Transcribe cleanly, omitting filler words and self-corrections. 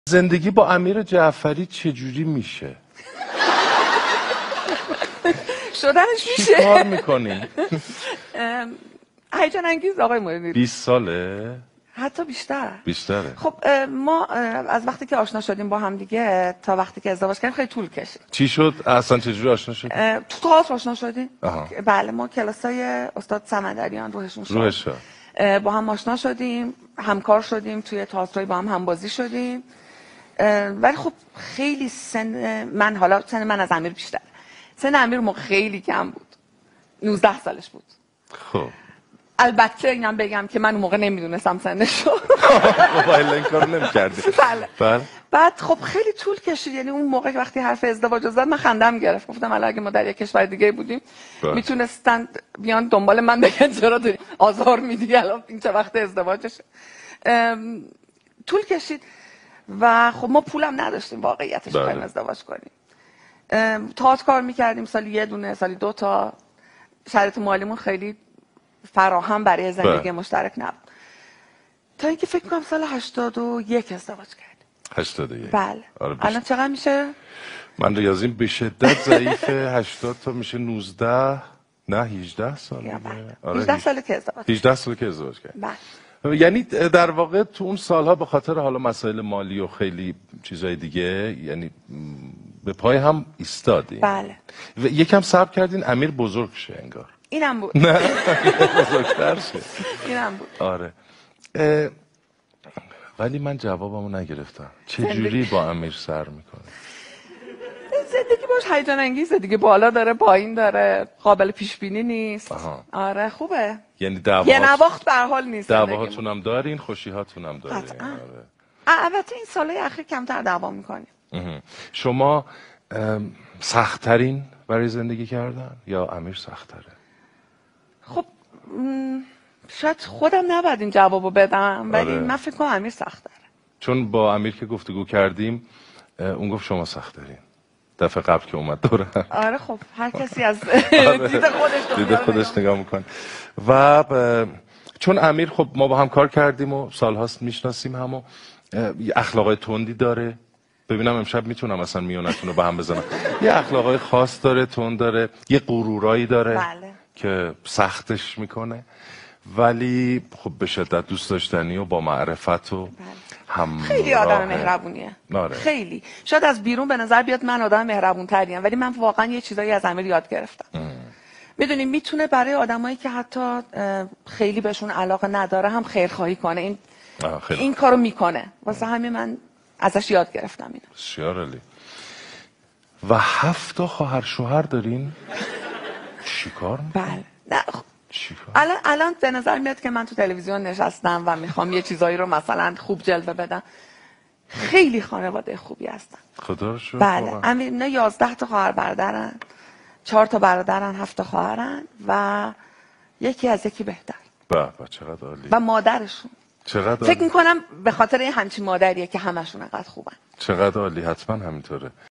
زندگی با امیر جعفری چجوری میشه؟ شدنش میشه. چی کار میکنی؟ هیجان انگیز آقای مدیر. 20 ساله؟ حتی بیشتر. بیشتره. خب ما از وقتی که آشنا شدیم با هم دیگه تا وقتی که ازدواج کردیم خیلی طول کشید. چی شد؟ اصلا چجوری آشنا شدیم؟ تو تئاتر آشنا شدیم. آها. بله ما کلاسای استاد صمدریان روحشون شد. روحش با هم آشنا شدیم، همکار شدیم، توی تئاترای با هم همبازی شدیم. ولی خب خیلی من از امیر بیشتر. سن امیر موقع خیلی کم بود. 19 سالش بود. خب البته اینم بگم که من اون موقع نمیدونستم سنشو. موبایل این کارو نمی‌کردی. بله. بعد خب خیلی طول کشید، یعنی اون موقع که وقتی حرف ازدواج زد من خندم گرفت. گفتم الان اگه ما در یک کشور دیگه بودیم میتونستن بیان دنبال من بگن چرا داری آزار میدی الان این چه وقت ازدواجشه. طول کشید و خب ما پولم نداشتیم واقعیتش بخوایم ازدواج کنیم. تئاتر کار میکردیم، سالی یه دونه، سالی 2 تا. شرایط مالیمون خیلی فراهم برای زندگی مشترک نبود. تا اینکه فکر کنم سال 81 ازدواج کردیم. 81. بله. الان چقدر میشه؟ من ریاضیم به شدت ضعیفه. 80 تا میشه 19 نه 18 سال. آره 18 ساله که ازدواج. 18 ساله که ازدواج کردیم. بله. یعنی در واقع تو اون سالها به خاطر حالا مسائل مالی و خیلی چیزای دیگه یعنی به پای هم ایستادین. بله. و یکم صبر کردین امیر بزرگ شه انگار. اینم بود. نه بزرگتر شه. اینم بود. آره. ولی من جوابمو نگرفتم. چجوری با امیر سر میکنه؟ زندگی باش هیجان انگیزه دیگه، بالا داره پایین داره، قابل پیش بینی نیست. آره خوبه. یعنی یه نواخت به هر حال نیست. دعواهاتون هم دارین، خوشی‌هاتون هم دارین. آره. البته این سالهای اخیر کمتر دعوا میکنیم. شما سخت‌ترین برای زندگی کردن یا امیر سخت‌تره؟ خب شاید خودم نباید این جوابو بدم ولی من فکر کنم امیر سخت‌تره. چون با امیر که گفتگو کردیم اون گفت شما سخت‌ترین. دفعه قبل که اومد دوره. آره خب هر کسی از دید خودش نگاه میکنه. و چون امیر خب ما با هم کار کردیم و سالهاست میشناسیم همو، اخلاقای تندی داره. ببینم امشب میتونم اصلا میونتون رو به هم بزنم. یه اخلاقای خاص داره، تند داره، یه غرورایی داره. بله. که سختش میکنه ولی خب به شدت دوست داشتنی و با معرفت و خیلی آدم مهربونیه. خیلی شاید از بیرون به نظر بیاد من آدم مهربون تریم ولی من واقعا یه چیزایی از امیر یاد گرفتم. میدونی میتونه برای آدمایی که حتی خیلی بهشون علاقه نداره هم خیرخواهی کنه. این کارو میکنه. واسه همین من ازش یاد گرفتم اینو. بسیار عالی. و 7 تا خواهر شوهر دارین؟ چیکار میکنی؟ بله. الان به نظر میاد که من تو تلویزیون نشستم و میخوام یه چیزایی رو مثلا خوب جلوه بدم. خیلی خانواده خوبی هستن. خدا رو شکر. بله. امیر 11 تا خواهر برادرن، 4 تا برادرن، 7 تا خواهرن و یکی از یکی بهتر. به چقدر عالی. و مادرشون چقدر فکر میکنم به خاطر همچین مادریه که همشون انقدر خوبن. چقدر عالی. حتما همینطوره.